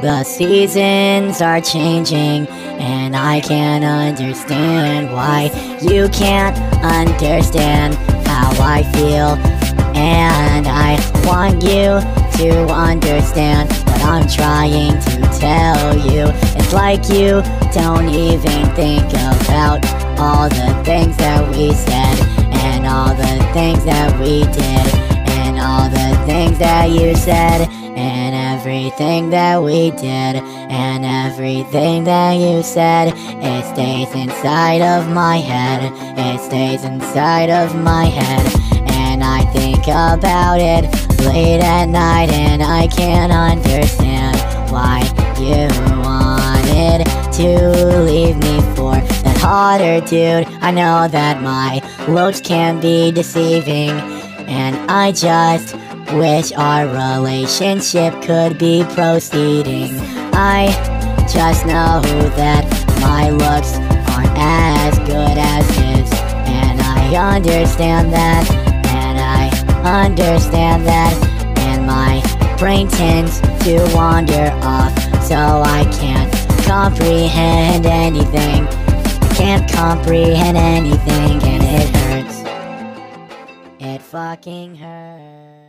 The seasons are changing, and I can't understand why you can't understand how I feel. And I want you to understand what I'm trying to tell you. It's like you don't even think about all the things that we said, and all the things that we did, and all the things that you said, and everything that we did, and everything that you said. It stays inside of my head. It stays inside of my head. And I think about it late at night, and I can't understand why you wanted to leave me for that hotter dude. I know that my looks can be deceiving, and I just wish our relationship could be proceeding. I just know that my looks aren't as good as his, and I understand that, and I understand that, and my brain tends to wander off, so I can't comprehend anything. I can't comprehend anything, and it hurts. It fucking hurts.